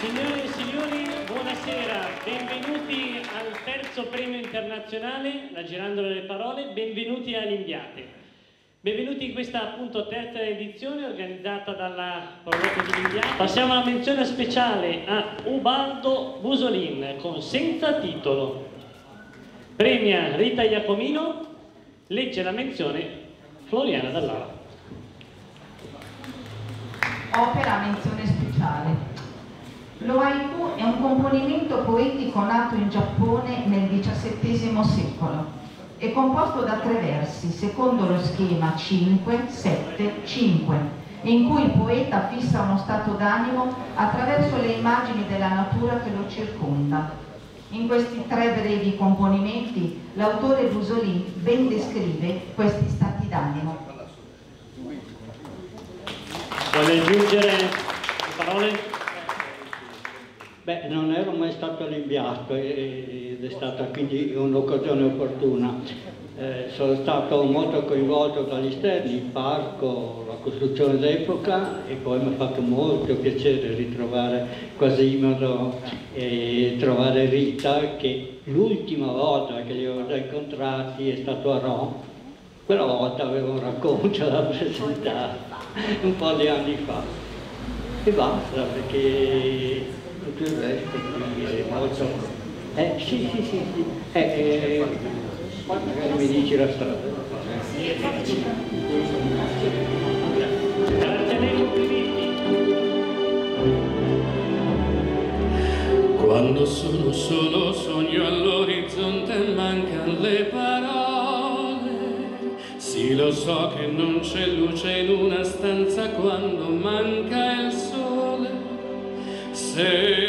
Signore e signori, buonasera, benvenuti al terzo premio internazionale, La Girandola delle Parole, benvenuti a Limbiate. Benvenuti in questa appunto terza edizione organizzata dalla Provincia di Limbiate. Passiamo alla menzione speciale a Ubaldo Busolin con Senza titolo. Premia Rita Iacomino, legge la menzione Floriana Dall'Ara. Opera menzione speciale. Lo haiku è un componimento poetico nato in Giappone nel XVII secolo. È composto da 3 versi, secondo lo schema 5-7-5, in cui il poeta fissa uno stato d'animo attraverso le immagini della natura che lo circonda. In questi 3 brevi componimenti l'autore Busolin ben descrive questi stati d'animo. Vuole aggiungere parole? Beh, non ero mai stato a Limbiato ed è stata quindi un'occasione opportuna. Sono stato molto coinvolto dagli esterni, il parco, la costruzione d'epoca, e poi mi ha fatto molto piacere ritrovare Quasimodo e trovare Rita, che l'ultima volta che li avevo già incontrati è stato a Rome. Quella volta avevo un racconto da presentare, un po' di anni fa. E basta, perché tutto il resto è molto... sì. Poi magari mi dici la strada. Grazie a lei, complimenti. Quando sono solo sogno all'orizzonte e mancano le parole. Sì, lo so che non c'è luce in una stanza quando manca il sole. Se